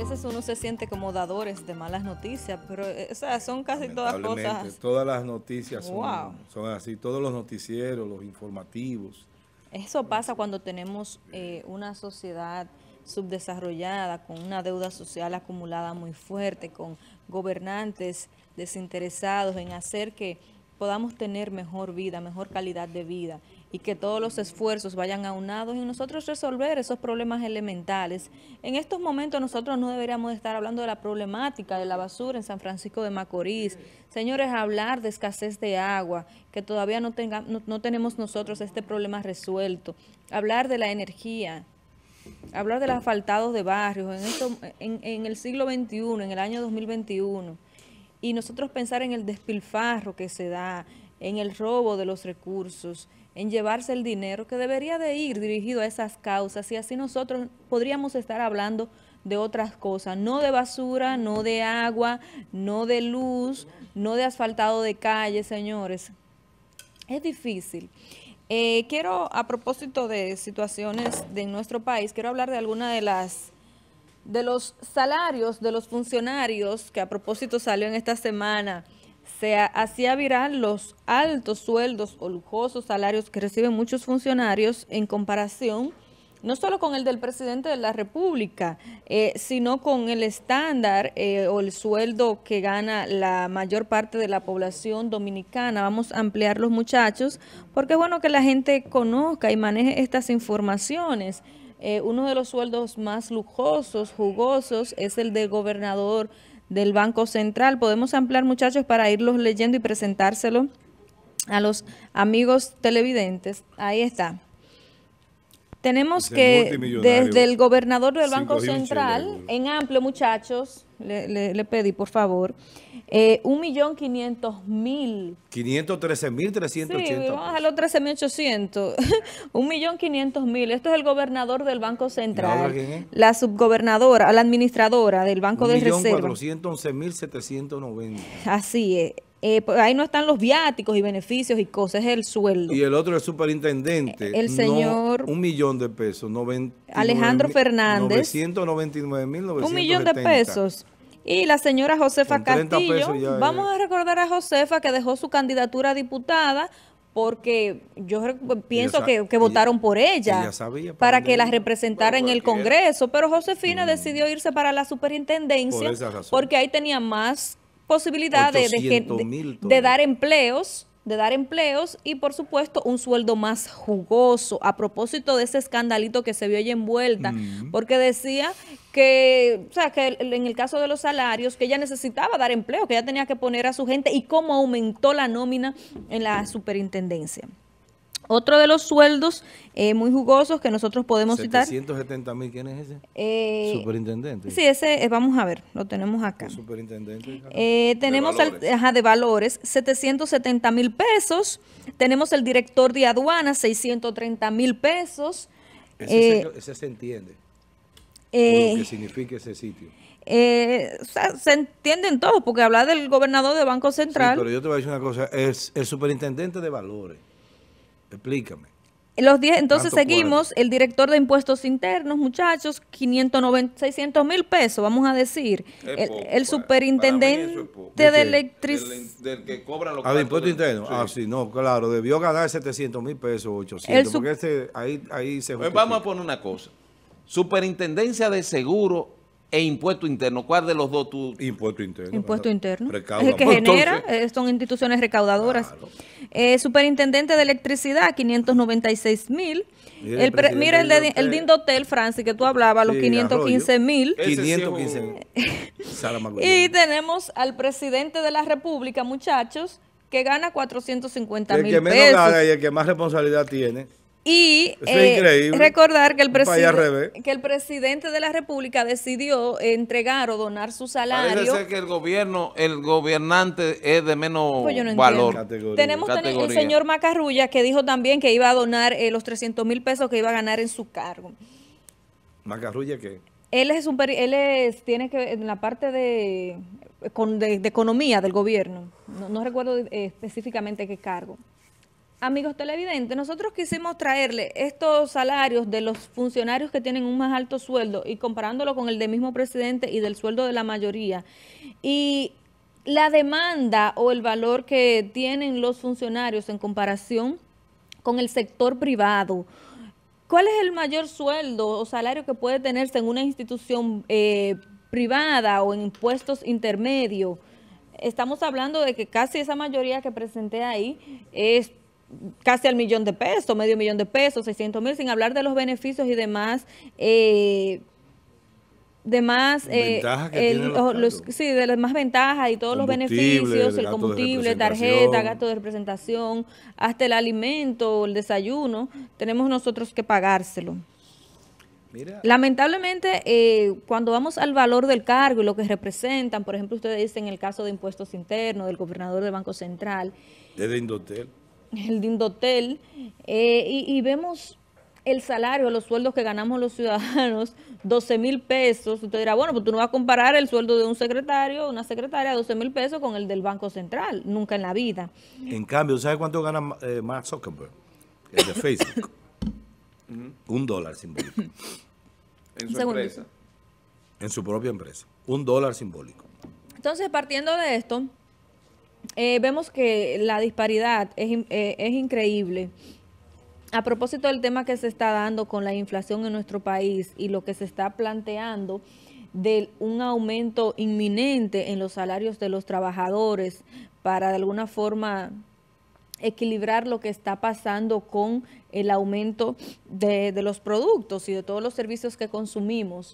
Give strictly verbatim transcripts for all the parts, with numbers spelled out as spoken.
veces uno se siente como dadores de malas noticias, pero eh, o sea, son casi todas cosas. Todas las noticias son, wow. son así, todos los noticieros, los informativos. Eso pasa cuando tenemos eh, una sociedad subdesarrollada, con una deuda social acumulada muy fuerte, con gobernantes desinteresados en hacer que podamos tener mejor vida, mejor calidad de vida, y que todos los esfuerzos vayan aunados en nosotros resolver esos problemas elementales. En estos momentos nosotros no deberíamos estar hablando de la problemática de la basura en San Francisco de Macorís. Señores, hablar de escasez de agua, que todavía no, tenga, no, no tenemos nosotros este problema resuelto. Hablar de la energía, hablar de los asfaltados de barrios en, esto, en, en el siglo veintiuno, en el año dos mil veintiuno. Y nosotros pensar en el despilfarro que se da, en el robo de los recursos, en llevarse el dinero que debería de ir dirigido a esas causas, y así nosotros podríamos estar hablando de otras cosas, no de basura, no de agua, no de luz, no de asfaltado de calles, señores. Es difícil. Eh, quiero, a propósito de situaciones de nuestro país, quiero hablar de alguna de las de los salarios de los funcionarios, que a propósito salió en esta semana. Se hacía viral los altos sueldos o lujosos salarios que reciben muchos funcionarios en comparación, no solo con el del presidente de la República, eh, sino con el estándar eh, o el sueldo que gana la mayor parte de la población dominicana. Vamos a ampliar los muchachos, porque es bueno que la gente conozca y maneje estas informaciones. Eh, uno de los sueldos más lujosos, jugosos, es el del gobernador del Banco Central. Podemos ampliar, muchachos, para irlos leyendo y presentárselo a los amigos televidentes. Ahí está. Tenemos que desde el gobernador del Banco Central, en amplio, muchachos, le, le, le pedí por favor, eh, un millón quinientos mil. quinientos trece mil trescientos ochenta. Sí, vamos a dejarlo trece mil ochocientos. Un millón quinientos mil. Esto es el gobernador del Banco Central. ¿Quién es? La subgobernadora, la administradora del Banco de Reserva. un millón cuatrocientos once mil setecientos noventa. Así es. Eh, pues ahí no están los viáticos y beneficios y cosas, es el sueldo. Y el otro es el superintendente. El señor... No, un millón de pesos. noventa, Alejandro Fernández. novecientos noventa y nueve mil novecientos setenta. Un millón de pesos. Y la señora Josefa Castillo. Vamos a recordar a Josefa, que dejó su candidatura a diputada porque yo pienso ella, que, que ella, votaron por ella, ella sabía para, para que la representara en el Congreso, pero Josefina mm. decidió irse para la superintendencia por porque ahí tenía más posibilidad de, de, de, de dar empleos, de dar empleos y por supuesto un sueldo más jugoso. A propósito de ese escandalito que se vio ella envuelta, mm. porque decía que, o sea, que en el caso de los salarios, que ella necesitaba dar empleo, que ella tenía que poner a su gente, y cómo aumentó la nómina en la superintendencia. Otro de los sueldos eh, muy jugosos que nosotros podemos citar. setecientos setenta mil, ¿quién es ese? Eh, Superintendente. Sí, ese, eh, vamos a ver, lo tenemos acá. ¿El superintendente? Eh, tenemos de valores. Al, ajá, de valores, setecientos setenta mil pesos. Tenemos el director de aduanas, seiscientos treinta mil pesos. Ese, eh, se, ese se entiende. Eh, por lo que significa ese sitio. Eh, o sea, se entienden todos, porque habla del gobernador del Banco Central. Sí, pero yo te voy a decir una cosa, es el superintendente de valores. Explícame. Los diez, entonces seguimos, cuadro. El director de impuestos internos, muchachos, quinientos noventa, seiscientos mil pesos, vamos a decir. El, poco, el superintendente ¿De, de electricidad. Del, del que cobra los ah, de impuestos internos. Sí. Ah, sí, no, claro, debió ganar setecientos mil pesos, ochocientos, porque ese, ahí, ahí se pues vamos a poner una cosa. Superintendencia de Seguro e impuesto interno. ¿Cuál de los dos tú? Impuesto interno. Impuesto interno. Es el que genera, entonces, son instituciones recaudadoras. Claro. Eh, superintendente de electricidad, quinientos noventa y seis mil. Mira el, el, mira el, de, el Dindotel, Francis, que tú hablabas, sí, los quinientos quince mil. quinientos quince mil. Y tenemos al presidente de la República, muchachos, que gana cuatrocientos cincuenta mil pesos. El que menos gana y el que más responsabilidad tiene. Y eh, recordar que el, que el presidente de la República decidió entregar o donar su salario. Parece ser que el gobierno, el gobernante es de menos pues no valor. Categoría. Tenemos Categoría. el señor Macarrulla, que dijo también que iba a donar eh, los trescientos mil pesos que iba a ganar en su cargo. ¿Macarrulla qué? Él es, super, él es tiene que en la parte de, de, de economía del gobierno. No, no recuerdo eh, específicamente qué cargo. amigos televidentes, nosotros quisimos traerle estos salarios de los funcionarios que tienen un más alto sueldo y comparándolo con el del mismo presidente y del sueldo de la mayoría. Y la demanda o el valor que tienen los funcionarios en comparación con el sector privado. ¿Cuál es el mayor sueldo o salario que puede tenerse en una institución eh, privada o en impuestos intermedios? Estamos hablando de que casi esa mayoría que presenté ahí es casi al millón de pesos, medio millón de pesos, seiscientos mil, sin hablar de los beneficios y demás, eh, demás, eh, el, los los, sí, de las más ventajas y todos los beneficios, el combustible, tarjeta, gasto de representación, hasta el alimento, el desayuno, tenemos nosotros que pagárselo. Mira. Lamentablemente, eh, cuando vamos al valor del cargo y lo que representan, por ejemplo, ustedes dicen en el caso de impuestos internos, del gobernador del Banco Central. De Indotel. El de Indotel, eh, y, y vemos el salario, los sueldos que ganamos los ciudadanos, doce mil pesos. Usted dirá, bueno, pues tú no vas a comparar el sueldo de un secretario, una secretaria, doce mil pesos con el del Banco Central, nunca en la vida. En cambio, ¿sabe cuánto gana eh, Mark Zuckerberg? El de Facebook. Un dólar simbólico. En su empresa. En su propia empresa. Un dólar simbólico. Entonces, partiendo de esto, eh, vemos que la disparidad es, eh, es increíble. A propósito del tema que se está dando con la inflación en nuestro país y lo que se está planteando de un aumento inminente en los salarios de los trabajadores para de alguna forma equilibrar lo que está pasando con el aumento de, de los productos y de todos los servicios que consumimos.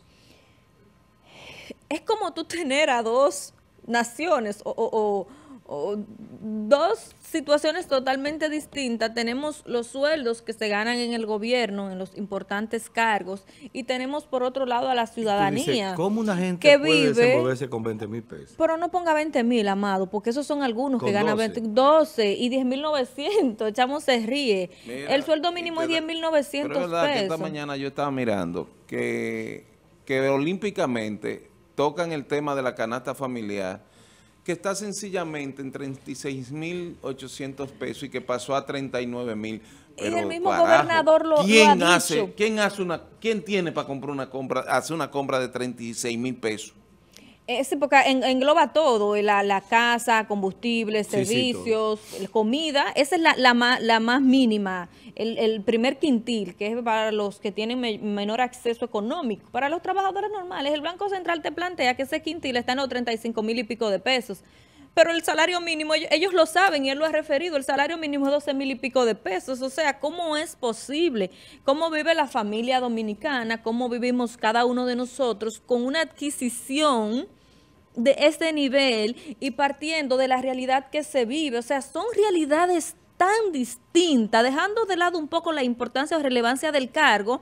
Es como tú tener a dos naciones o, o, o, o dos situaciones totalmente distintas. Tenemos los sueldos que se ganan en el gobierno, en los importantes cargos, y tenemos por otro lado a la ciudadanía. Dices, ¿cómo una gente que puede vive, desenvolverse con veinte mil pesos? Pero no ponga veinte mil, amado, porque esos son algunos con que ganan doce. doce y diez mil novecientos. Chamo se ríe. Mira, el sueldo mínimo es diez mil novecientos pesos. Pero es verdad que esta mañana yo estaba mirando que, que olímpicamente tocan el tema de la canasta familiar, que está sencillamente en treinta y seis mil ochocientos pesos y que pasó a treinta y nueve mil. Y el mismo carajo, gobernador lo, ¿quién lo ha hace, dicho? ¿Quién hace una, quién tiene para comprar una compra, hacer una compra de treinta y seis mil pesos? Es porque en, engloba todo, la, la casa, combustible, sí, servicios, sí, comida. Esa es la, la, más, la más mínima, el, el primer quintil, que es para los que tienen me, menor acceso económico. Para los trabajadores normales, el Banco Central te plantea que ese quintil está en los treinta y cinco mil y pico de pesos. Pero el salario mínimo, ellos, ellos lo saben y él lo ha referido, el salario mínimo es doce mil y pico de pesos. O sea, ¿cómo es posible? ¿Cómo vive la familia dominicana? ¿Cómo vivimos cada uno de nosotros con una adquisición de este nivel y partiendo de la realidad que se vive? O sea, son realidades tan distintas, dejando de lado un poco la importancia o relevancia del cargo.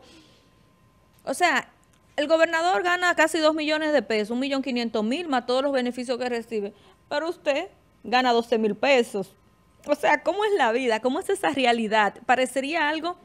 O sea, el gobernador gana casi dos millones de pesos, un millón quinientos mil, más todos los beneficios que recibe. Pero usted gana doce mil pesos. O sea, ¿cómo es la vida? ¿Cómo es esa realidad? Parecería algo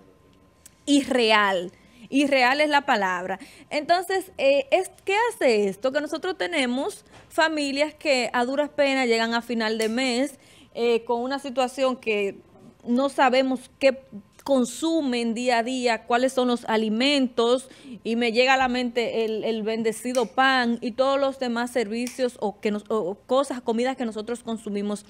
irreal. Irreal es la palabra. Entonces, eh, es, ¿qué hace esto? Que nosotros tenemos familias que a duras penas llegan a final de mes eh, con una situación que no sabemos qué consumen día a día, cuáles son los alimentos, y me llega a la mente el, el bendecido pan y todos los demás servicios o, que nos, o cosas, comidas que nosotros consumimos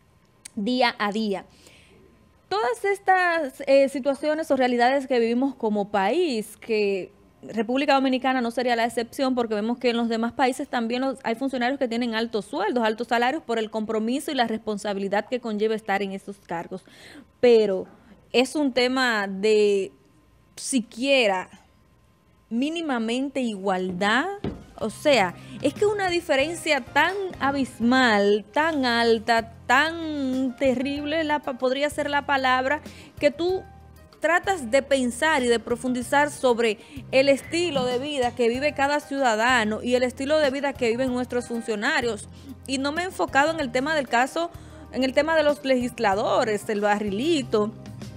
día a día. Todas estas eh, situaciones o realidades que vivimos como país, que República Dominicana no sería la excepción, porque vemos que en los demás países también los, hay funcionarios que tienen altos sueldos, altos salarios por el compromiso y la responsabilidad que conlleva estar en esos cargos. Pero es un tema de siquiera mínimamente igualdad. O sea, es que una diferencia tan abismal, tan alta, tan terrible, la, podría ser la palabra, que tú tratas de pensar y de profundizar sobre el estilo de vida que vive cada ciudadano y el estilo de vida que viven nuestros funcionarios. Y no me he enfocado en el tema del caso, en el tema de los legisladores, el barrilito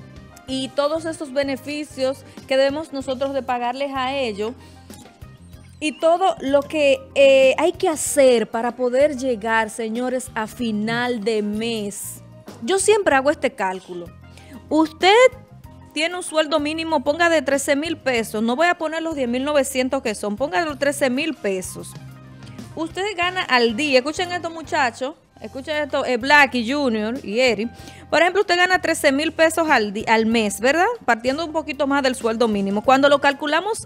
y todos esos beneficios que debemos nosotros de pagarles a ellos. Y todo lo que eh, hay que hacer para poder llegar, señores, a final de mes. Yo siempre hago este cálculo. Usted tiene un sueldo mínimo, ponga de trece mil pesos, no voy a poner los diez mil novecientos que son, ponga los trece mil pesos. Usted gana al día, escuchen esto muchachos, escuchen esto, eh, Black y Junior y Eri. Por ejemplo, usted gana trece mil pesos al, al mes, ¿verdad? Partiendo un poquito más del sueldo mínimo. Cuando lo calculamos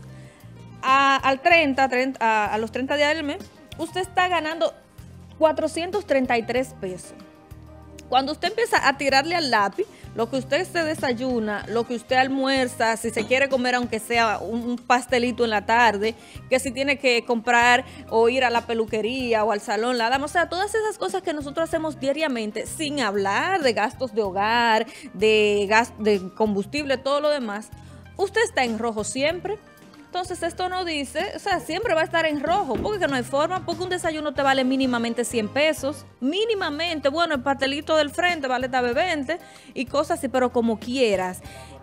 a, al treinta, treinta a, a los treinta días del mes, usted está ganando cuatrocientos treinta y tres pesos. Cuando usted empieza a tirarle al lápiz, lo que usted se desayuna, lo que usted almuerza, si se quiere comer aunque sea un pastelito en la tarde, que si tiene que comprar o ir a la peluquería o al salón, la dama, o sea, todas esas cosas que nosotros hacemos diariamente, sin hablar de gastos de hogar, de, gas, de combustible, todo lo demás, usted está en rojo siempre. Entonces esto no dice, o sea, siempre va a estar en rojo, porque no hay forma, porque un desayuno te vale mínimamente cien pesos, mínimamente, bueno, el pastelito del frente vale tal vez veinte y cosas así, pero como quieras.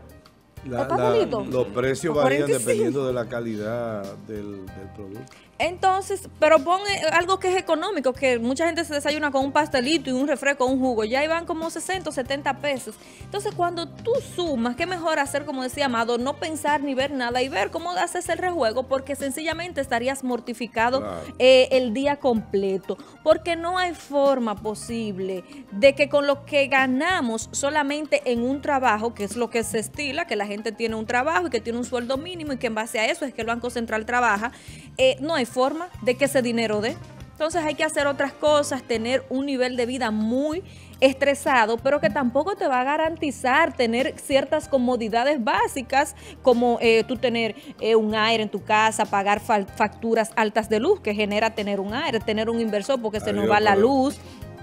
La, la, los precios varían dependiendo de la calidad del, del producto. Entonces, pero pon algo que es económico, que mucha gente se desayuna con un pastelito y un refresco, un jugo, ya iban como sesenta o setenta pesos. Entonces, cuando tú sumas, qué mejor hacer, como decía Amado, no pensar ni ver nada y ver cómo haces el rejuego, porque sencillamente estarías mortificado claro. eh, el día completo, porque no hay forma posible de que con lo que ganamos solamente en un trabajo, que es lo que se estila, que la gente tiene un trabajo y que tiene un sueldo mínimo y que en base a eso es que el Banco Central trabaja, eh, no hay forma de que ese dinero dé. Entonces hay que hacer otras cosas, tener un nivel de vida muy estresado, pero que tampoco te va a garantizar tener ciertas comodidades básicas, como eh, tú tener eh, un aire en tu casa, pagar fa facturas altas de luz, que genera tener un aire, tener un inversor porque se Adiós, nos va la luz,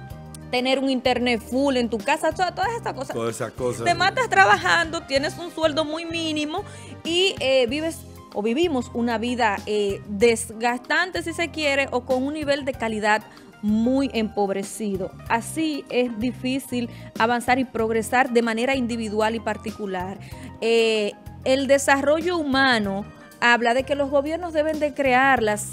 tener un internet full en tu casa, todas, todas estas cosas. Todas esas cosas. Te matas trabajando, tienes un sueldo muy mínimo y eh, vives o vivimos una vida eh, desgastante, si se quiere, o con un nivel de calidad muy empobrecido. Así es difícil avanzar y progresar de manera individual y particular. Eh, el desarrollo humano habla de que los gobiernos deben de crear las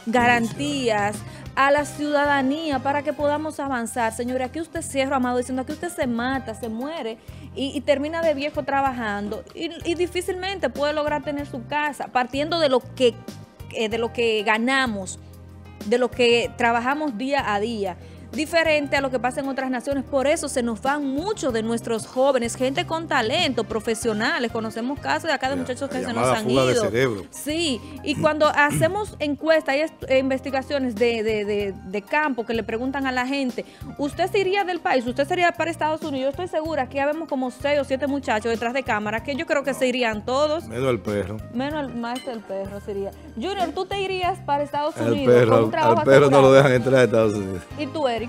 garantías a la ciudadanía para que podamos avanzar. Señores, aquí usted cierra, Amado, diciendo que usted se mata, se muere y, y termina de viejo trabajando y, y difícilmente puede lograr tener su casa partiendo de lo que, eh, de lo que ganamos, de lo que trabajamos día a día. Diferente a lo que pasa en otras naciones. Por eso se nos van muchos de nuestros jóvenes, gente con talento, profesionales. Conocemos casos de acá de la, muchachos que se nos han ido. De cerebro. Sí, y cuando hacemos encuestas y investigaciones de, de, de, de campo que le preguntan a la gente, ¿usted se iría del país? ¿Usted sería para Estados Unidos? Yo estoy segura que ya vemos como seis o siete muchachos detrás de cámara que yo creo que se irían todos. Menos el perro. Menos el maestro del perro sería. Junior, ¿tú te irías para Estados el Unidos? Perro, con un trabajo al perro asegurado? no lo dejan entrar a Estados Unidos. ¿Y tú, Eric?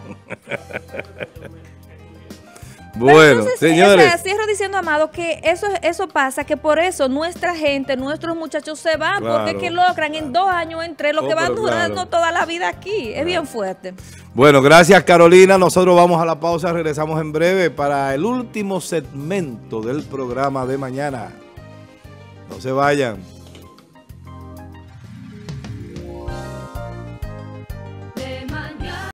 Bueno, entonces, señores. O sea, cierro diciendo, Amado, que eso, eso pasa, que por eso nuestra gente, nuestros muchachos se van, claro. porque es que logran en dos años entre lo oh, que van durando claro. toda la vida aquí. Es claro. bien fuerte. Bueno, gracias, Carolina. Nosotros vamos a la pausa, regresamos en breve para el último segmento del programa de mañana. No se vayan.